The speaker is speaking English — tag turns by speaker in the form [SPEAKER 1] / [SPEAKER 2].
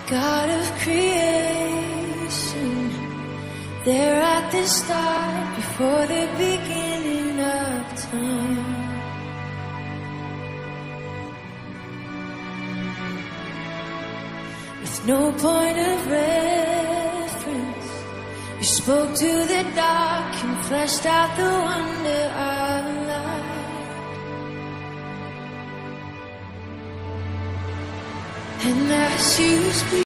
[SPEAKER 1] God of creation, there at the start, before the beginning of time. With no point of reference, you spoke to the dark and fleshed out the wonder of life. And as you speak,